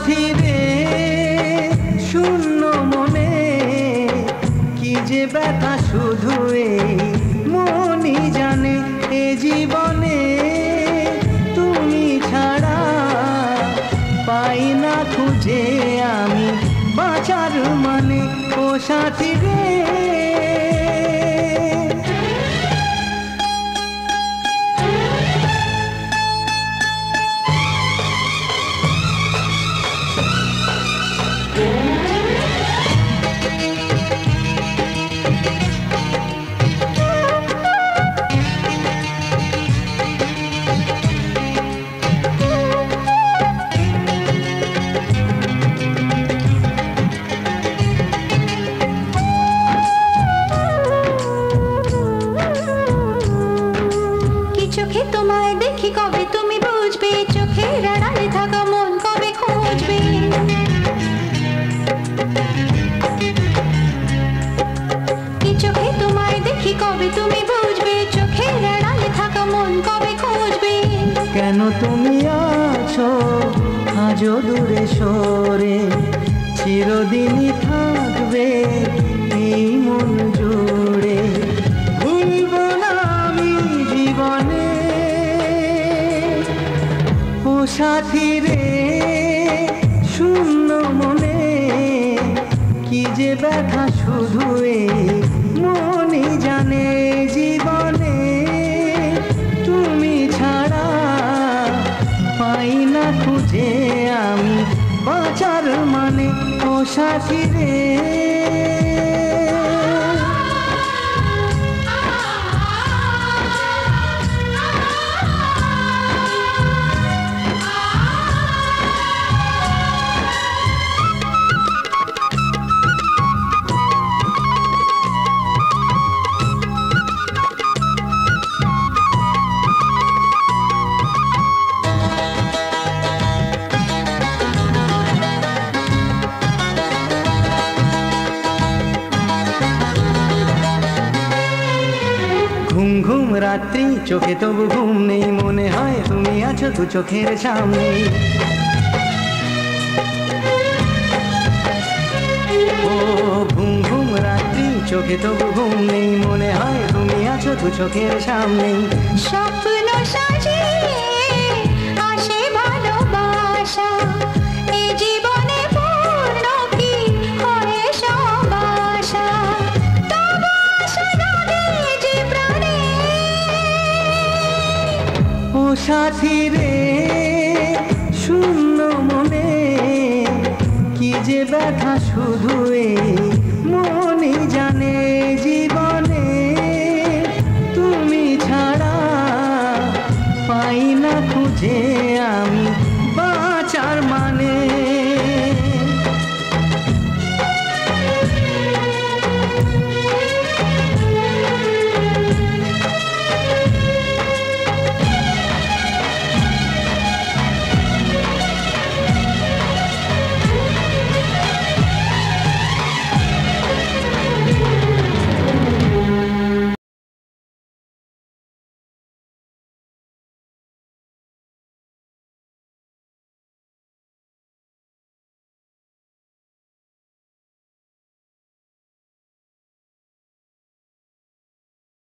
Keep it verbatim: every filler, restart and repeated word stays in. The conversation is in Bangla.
সাথী রে শূন্য মনে কি যে ব্যথা শুধু এই মনই জানে। এ জীবনে তুমি ছাড়া পাই না খুঁজে আমি বাঁচার মানে। ও সাথী রে চোখে তোমায় দেখি কবে তুমি বুঝবে, চোখের আড়ালে থাকা মন কবে খুঁজবে। কি চোখে তোমায় দেখি কবে তুমি বুঝবে, চোখের আড়ালে থাকা মন কবে খুঁজবে। কেন তুমি আছো আজও দূরে সরে, চিরদিনই থাকবে এই মন জুড়ে। ভুলব না আমি জীবনে ও সাথী রে শূন্য মনে কি যে ব্যথা শুধু এই মনই জানে। জীবনে তুমি ছাড়া পাই না খুঁজে আমি বাঁচার মানে। ও সাথী রে ঘুম ঘুম রাত্রি চোখে তবু ঘুম নেই, মনে হয় তুমি আছো দু চোখের সামনে। ও ঘুম ঘুম রাত্রি চোখে তবু ঘুম নেই, মনে হয় তুমি আছো দু চোখের সামনে। স্বপ্ন সাজিয়ে আসে ভালোবাসা, এই জীবনে পূর্ণ কি হয় সব আশা। তবু আশা জাগে যে প্রাণে। ও সাথী রে শূন্য মনে কি যে ব্যথা শুধু এই মনই জানে।